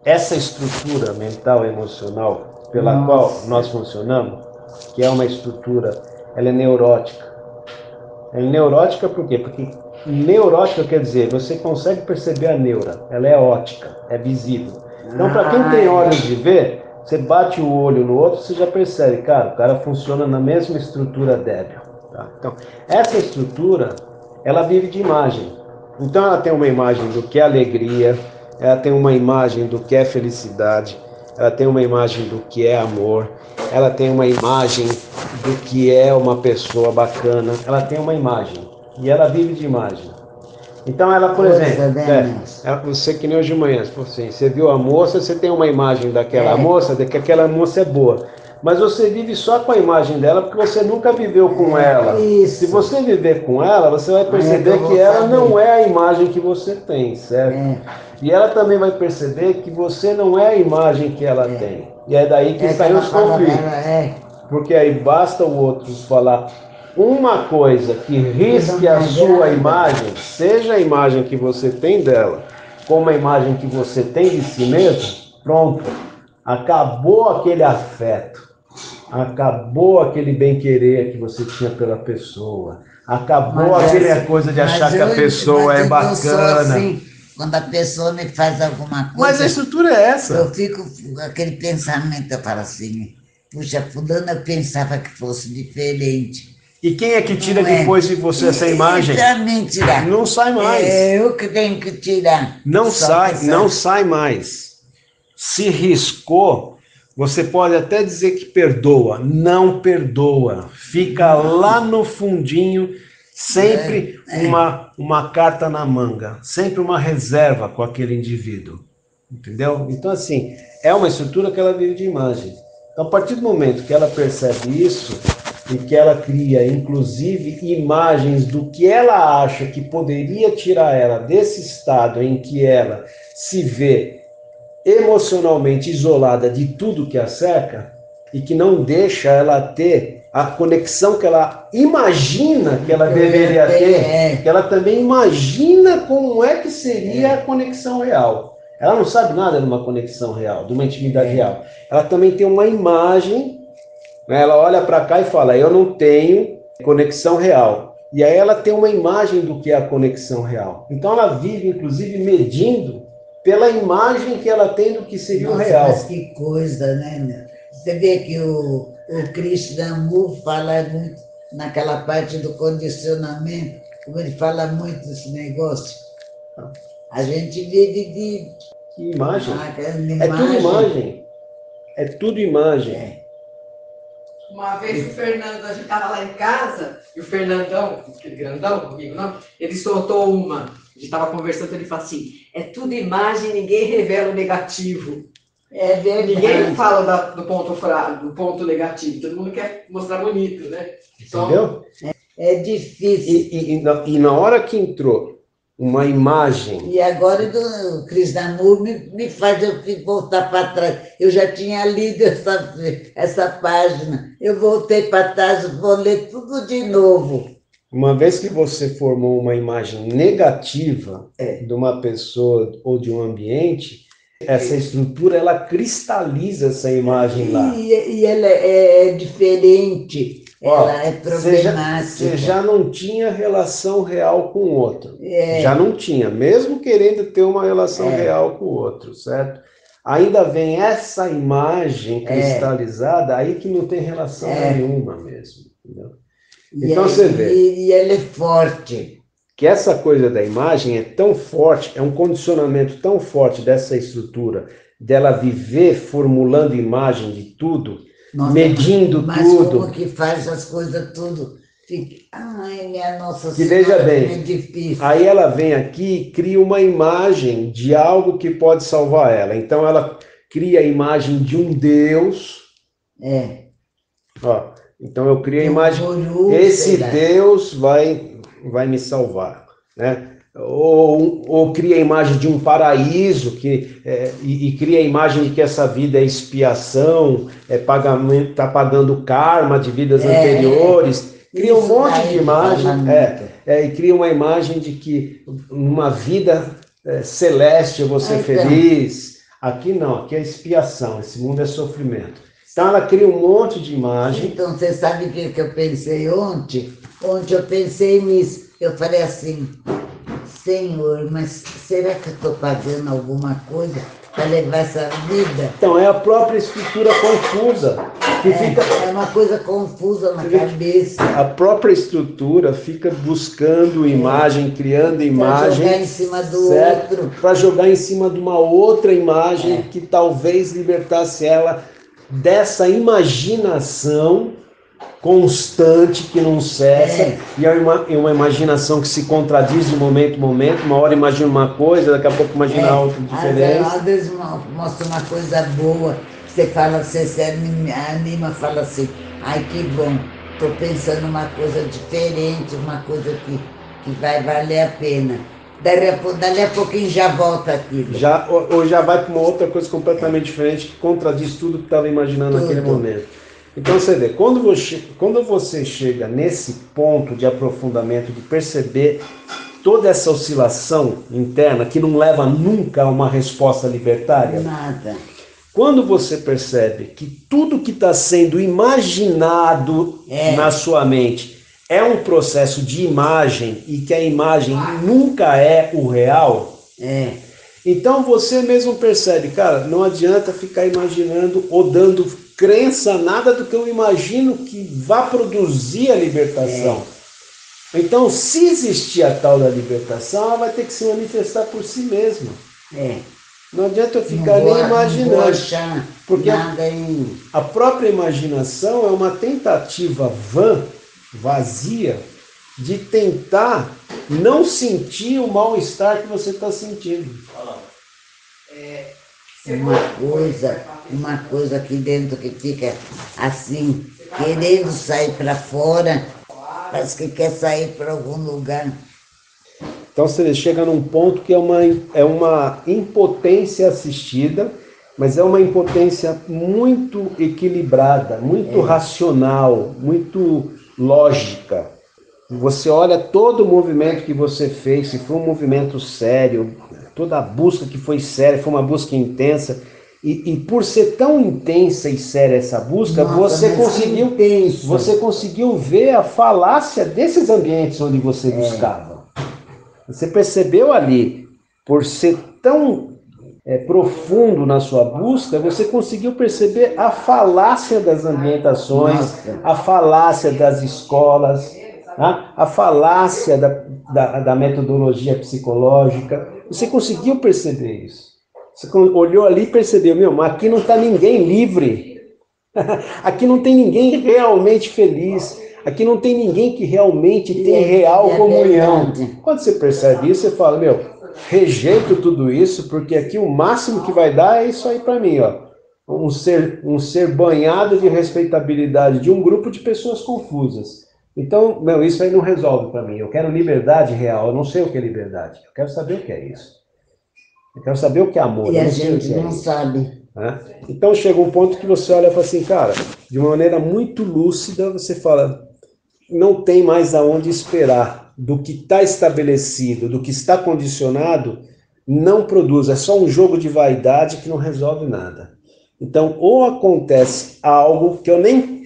essa estrutura mental e emocional pela qual nós funcionamos, que é uma estrutura, ela é neurótica. É neurótica por quê? Porque neurótica quer dizer, você consegue perceber a neura, ela é ótica, é visível. Então, para quem tem olhos de ver, você bate o olho no outro, você já percebe, cara, o cara funciona na mesma estrutura débil. Tá? Então, essa estrutura, ela vive de imagem. Então, ela tem uma imagem do que é alegria, ela tem uma imagem do que é felicidade, ela tem uma imagem do que é amor, ela tem uma imagem do que é uma pessoa bacana, ela tem uma imagem, e ela vive de imagem. Então ela, por exemplo, você que nem hoje de manhã, assim, você viu a moça, você tem uma imagem daquela moça, de que aquela moça é boa. Mas você vive só com a imagem dela porque você nunca viveu com ela. Isso. Se você viver com ela, você vai perceber que ela não é a imagem que você tem, certo? E ela também vai perceber que você não é a imagem que ela tem. E é daí que saem os conflitos. Porque aí basta o outro falar uma coisa que risque a sua imagem, seja a imagem que você tem dela, como a imagem que você tem de si mesmo, pronto. Acabou aquele afeto, acabou aquele bem-querer que você tinha pela pessoa, acabou aquela coisa de achar que a pessoa é bacana. Assim, quando a pessoa me faz alguma coisa... Mas a estrutura é essa. Eu fico com aquele pensamento, eu falo assim, puxa, fulano eu pensava que fosse diferente. E quem é que tira depois de você essa imagem? Pra mim tirar. Não sai mais. É eu que tenho que tirar. Não sai mais. Se riscou, você pode até dizer que perdoa, não perdoa. Fica lá no fundinho, sempre uma carta na manga, sempre uma reserva com aquele indivíduo. Entendeu? Então, assim, é uma estrutura que ela vive de imagem. Então, a partir do momento que ela percebe isso, e que ela cria, inclusive, imagens do que ela acha que poderia tirar ela desse estado em que ela se vê emocionalmente isolada de tudo que a cerca e que não deixa ela ter a conexão que ela imagina que ela deveria ter, que ela também imagina como é que seria a conexão real. Ela não sabe nada de uma conexão real, de uma intimidade real. Ela também tem uma imagem, né? Ela olha para cá e fala, eu não tenho conexão real. E aí ela tem uma imagem do que é a conexão real. Então ela vive, inclusive, medindo pela imagem que ela tem do que seria o real. Mas que coisa, né? Você vê que o Krishnamurti fala muito naquela parte do condicionamento, como ele fala muito desse negócio. A gente vive de... imagem. É tudo imagem. É tudo imagem. Uma vez o Fernando, a gente estava lá em casa, e o Fernandão, aquele grandão comigo, não, ele soltou uma. A gente estava conversando, ele falou assim, é tudo imagem, ninguém revela o negativo. É verdade. Ninguém fala do ponto fraco, do ponto negativo, todo mundo quer mostrar bonito, né? Entendeu? É difícil. E na hora que entrou uma imagem... E agora o Krishnamurti me faz eu voltar para trás. Eu já tinha lido essa página. Eu voltei para trás, vou ler tudo de novo. Uma vez que você formou uma imagem negativa de uma pessoa ou de um ambiente, essa estrutura, ela cristaliza essa imagem lá. E ela é diferente. Ela é problemática. Você já não tinha relação real com o outro. Já não tinha, mesmo querendo ter uma relação real com o outro, certo? Ainda vem essa imagem cristalizada, aí que não tem relação nenhuma mesmo. Entendeu? Então você vê. E ela é forte. Que essa coisa da imagem é tão forte, é um condicionamento tão forte dessa estrutura, dela viver formulando imagem de tudo, medindo tudo. Como que faz as coisas tudo? Ai, minha Nossa Senhora, que veja bem, é difícil. Aí ela vem aqui e cria uma imagem de algo que pode salvar ela. Então ela cria a imagem de um Deus. Ó, então eu crio a imagem, esse Deus vai me salvar, né? Ou cria a imagem de um paraíso e cria a imagem de que essa vida é expiação, pagamento, está pagando karma de vidas anteriores. Cria um monte de imagem, e cria uma imagem de que numa vida celeste eu vou ser feliz. Aqui não, aqui é expiação, esse mundo é sofrimento. Então ela cria um monte de imagem. Então, você sabe o que eu pensei ontem? Ontem eu pensei nisso. Eu falei assim, Senhor, mas será que eu estou pagando alguma coisa para levar essa vida? Então, é a própria estrutura confusa. É uma coisa confusa na cabeça. A própria estrutura fica buscando imagem, criando imagem. Para jogar em cima do outro. Para jogar em cima de uma outra imagem que talvez libertasse ela dessa imaginação constante que não cessa, e é uma imaginação que se contradiz de momento em momento. Uma hora imagina uma coisa, daqui a pouco imagina outra diferente. Às vezes mostra uma coisa boa, você fala, você se anima, fala assim, ai que bom, estou pensando uma coisa diferente, uma coisa que vai valer a pena. Dali a pouquinho já volta aquilo. Ou já vai para uma outra coisa completamente diferente, que contradiz tudo que estava imaginando naquele momento. Então você vê, quando você chega nesse ponto de aprofundamento, de perceber toda essa oscilação interna que não leva nunca a uma resposta libertária. Nada. Quando você percebe que tudo que está sendo imaginado na sua mente é um processo de imagem e que a imagem nunca é o real, então você mesmo percebe, cara, não adianta ficar imaginando ou dando crença nada do que eu imagino que vá produzir a libertação. Então, se existir a tal da libertação, ela vai ter que se manifestar por si mesma. Não adianta eu ficar nem imaginando. Porque a própria imaginação é uma tentativa vazia, de tentar não sentir o mal-estar que você está sentindo. Uma coisa aqui dentro que fica assim, querendo sair para fora, parece que quer sair para algum lugar. Então você chega num ponto que é uma impotência assistida, mas é uma impotência muito equilibrada, muito racional, muito lógica. Você olha todo o movimento que você fez, se foi um movimento sério, toda a busca que foi séria, foi uma busca intensa, e por ser tão intensa e séria essa busca, você conseguiu ver a falácia desses ambientes onde você buscava. Você percebeu ali, por ser tão profundo na sua busca, você conseguiu perceber a falácia das ambientações, a falácia das escolas, a falácia da metodologia psicológica. Você conseguiu perceber isso. Você olhou ali e percebeu, mas aqui não está ninguém livre. Aqui não tem ninguém realmente feliz. Aqui não tem ninguém que realmente tem real comunhão. Quando você percebe isso, você fala, rejeito tudo isso, porque aqui o máximo que vai dar é isso aí para mim, ó. Um ser banhado de respeitabilidade de um grupo de pessoas confusas. Então, isso aí não resolve para mim. Eu quero liberdade real. Eu não sei o que é liberdade. Eu quero saber o que é isso. Eu quero saber o que é amor. E a gente não sabe. Então chega um ponto que você olha e fala assim, cara, de uma maneira muito lúcida, você fala, não tem mais aonde esperar. Do que está estabelecido, do que está condicionado, não produz. É só um jogo de vaidade que não resolve nada. Então, ou acontece algo que eu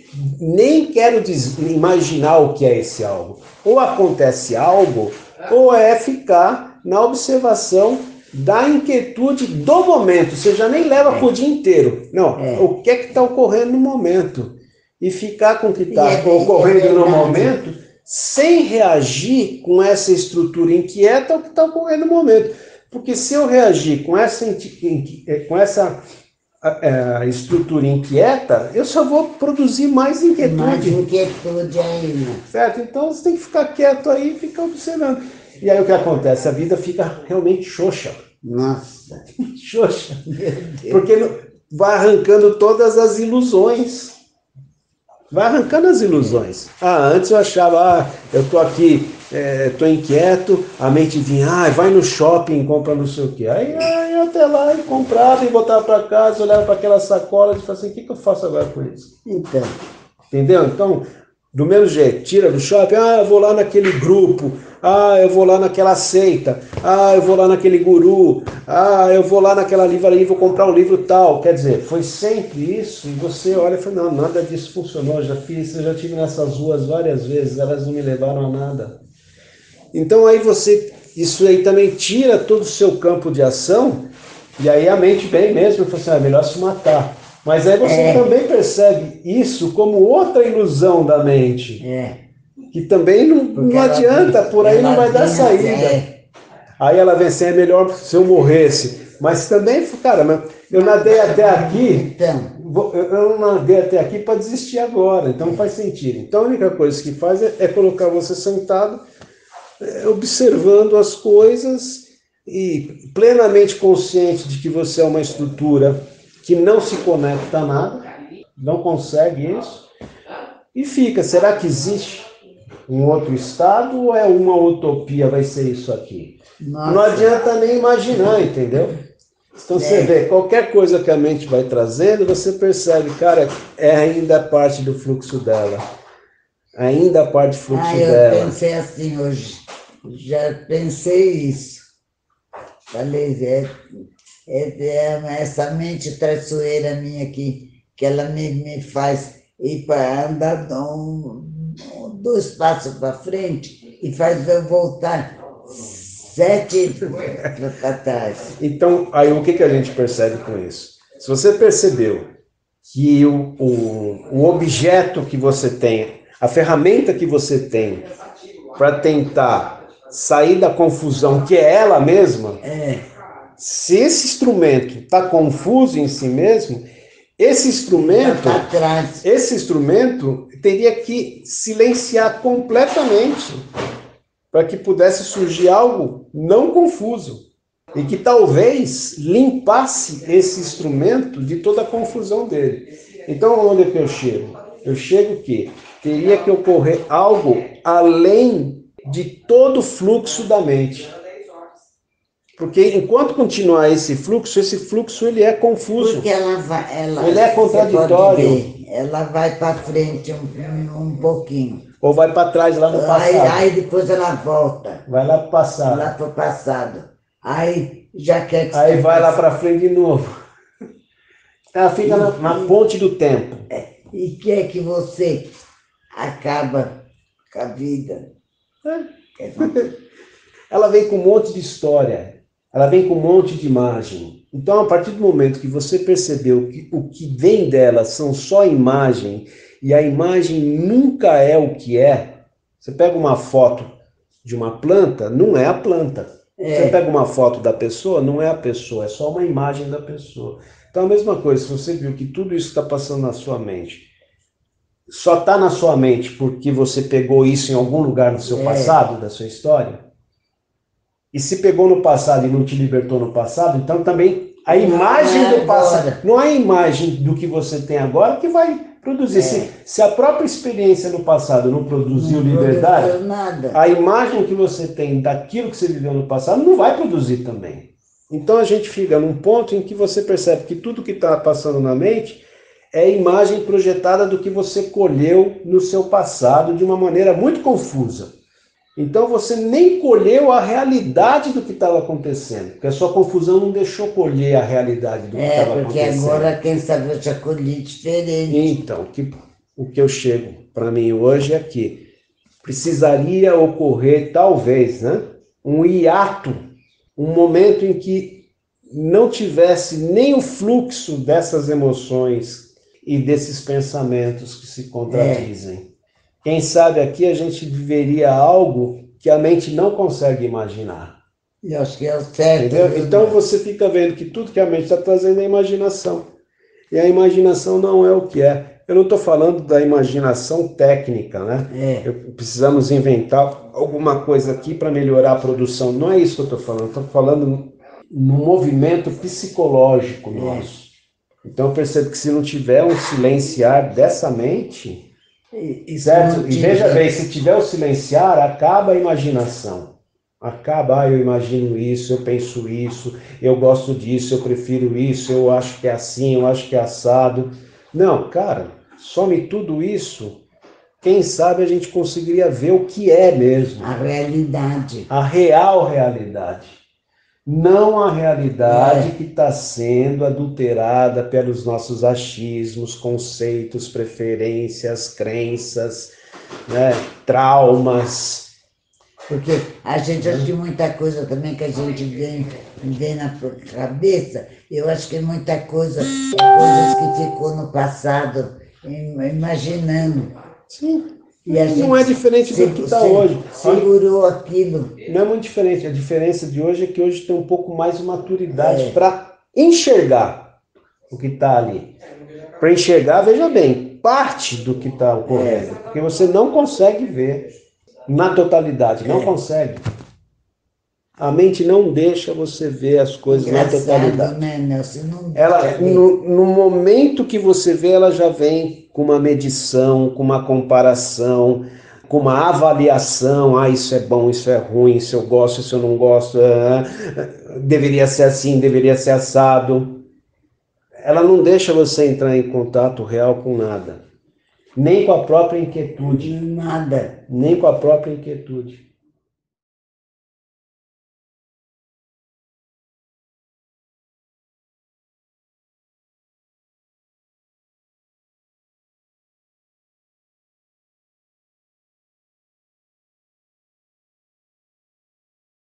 nem quero imaginar o que é esse algo. Ou acontece algo, ou é ficar na observação da inquietude do momento. Você já nem leva para o dia inteiro. Não, o que é que está ocorrendo no momento? E ficar com o que está ocorrendo no momento, sem reagir com essa estrutura inquieta ao que está ocorrendo no momento. Porque se eu reagir com essa estrutura inquieta, eu só vou produzir mais inquietude. Mais inquietude ainda. Certo? Então você tem que ficar quieto aí e ficar observando. E aí o que acontece? A vida fica realmente xoxa. Nossa. Xoxa. Porque vai arrancando todas as ilusões. Vai arrancando as ilusões. Antes eu achava, eu tô aqui, tô inquieto, a mente vinha, vai no shopping e compra não sei o quê. Aí eu até lá e comprava e voltava para casa, olhava para aquela sacola e falava assim, o que eu faço agora com isso? Então. Entendeu? Então, do mesmo jeito, tira do shopping, eu vou lá naquele grupo, Ah, eu vou lá naquela seita. Ah, eu vou lá naquele guru. Ah, eu vou lá naquela livraria e vou comprar um livro tal. Quer dizer, foi sempre isso. E você olha e fala, não, nada disso funcionou. Já fiz, eu já estive nessas ruas várias vezes. Elas não me levaram a nada. Então aí isso aí também tira todo o seu campo de ação. E aí a mente vem mesmo e fala assim, é melhor se matar. Mas aí você também percebe isso como outra ilusão da mente. Que também não adianta, por aí não vai dar saída. Aí ela vem assim, é melhor se eu morresse. Mas também, cara, eu nadei até aqui, eu nadei até aqui para desistir agora, então não faz sentido. Então a única coisa que faz é colocar você sentado, observando as coisas e plenamente consciente de que você é uma estrutura que não se conecta a nada, não consegue isso, e fica, será que existe um outro estado ou é uma utopia, vai ser isso aqui? Nossa. Não adianta nem imaginar, entendeu? Então você vê, qualquer coisa que a mente vai trazendo, você percebe, cara, é ainda parte do fluxo dela. Ainda parte do fluxo dela. Eu pensei assim hoje, já pensei isso. Falei, essa mente traiçoeira minha aqui, que ela me faz ir para andar 2 passos para frente e faz eu voltar 7 para trás. Então, aí o que a gente percebe com isso? Se você percebeu que o objeto que você tem, a ferramenta que você tem para tentar sair da confusão, que é ela mesma, se esse instrumento está confuso em si mesmo, esse instrumento teria que silenciar completamente para que pudesse surgir algo não confuso e que talvez limpasse esse instrumento de toda a confusão dele. Então, onde é que eu chego? Eu chego que teria que ocorrer algo além de todo o fluxo da mente. Porque enquanto continuar esse fluxo ele é confuso. Porque ele é contraditório. Ela vai para frente um pouquinho. Ou vai para trás lá no passado. Aí depois ela volta. Vai lá para o passado. Lá para o passado. Aí já quer que... Aí vai lá para frente de novo. Ela fica na ponte do tempo. E quer que você acaba com a vida. Ela vem com um monte de história. Ela vem com um monte de imagem. Então, a partir do momento que você percebeu que o que vem dela são só imagem, e a imagem nunca é o que é, você pega uma foto de uma planta, não é a planta. Você pega uma foto da pessoa, não é a pessoa, é só uma imagem da pessoa. Então, a mesma coisa, se você viu que tudo isso está passando na sua mente, só está na sua mente porque você pegou isso em algum lugar no seu passado, da sua história, e se pegou no passado e não te libertou no passado, então também a imagem do passado, não é a imagem do que você tem agora que vai produzir. Se a própria experiência no passado não produziu liberdade, a imagem que você tem daquilo que você viveu no passado não vai produzir também. Então a gente fica num ponto em que você percebe que tudo que está passando na mente é imagem projetada do que você colheu no seu passado de uma maneira muito confusa. Então você nem colheu a realidade do que estava acontecendo, porque a sua confusão não deixou colher a realidade do que estava acontecendo. Porque agora, quem sabe, eu já colhi diferente. Então, o que eu chego para mim hoje é que precisaria ocorrer, talvez, um hiato, um momento em que não tivesse nem o fluxo dessas emoções e desses pensamentos que se contradizem. Quem sabe aqui a gente viveria algo que a mente não consegue imaginar. Eu acho que é o certo. Entendeu? Então você fica vendo que tudo que a mente está trazendo é imaginação. E a imaginação não é o que é. Eu não estou falando da imaginação técnica, Precisamos inventar alguma coisa aqui para melhorar a produção. Não é isso que eu estou falando. Estou falando no movimento psicológico nosso. Então eu percebo que se não tiver um silenciar dessa mente... Certo? E veja bem, se tiver o silenciar, acaba a imaginação. Acaba, eu imagino isso, eu penso isso, eu gosto disso, eu prefiro isso, eu acho que é assim, eu acho que é assado. Não, cara, some tudo isso. quem sabe a gente conseguiria ver o que é mesmo. A realidade. A real realidade. Não a realidade que está sendo adulterada pelos nossos achismos, conceitos, preferências, crenças, né, traumas. Porque a gente acha que muita coisa também que a gente vem na cabeça, eu acho que muita coisa é coisas que ficou no passado, imaginando. Sim. E a Não é diferente do que está hoje. Segurou aquilo. Não é muito diferente. A diferença de hoje é que hoje tem um pouco mais de maturidade para enxergar o que está ali. Para enxergar, veja bem, parte do que está ocorrendo. Porque você não consegue ver na totalidade, não consegue. A mente não deixa você ver as coisas na totalidade. Né, Nelson? Não Ela, no momento que você vê, ela já vem com uma medição, com uma comparação, com uma avaliação. Ah, isso é bom, isso é ruim, isso eu gosto, isso eu não gosto. Deveria ser assim, deveria ser assado. Ela não deixa você entrar em contato real com nada. Nem com a própria inquietude. Nada. Nem com a própria inquietude.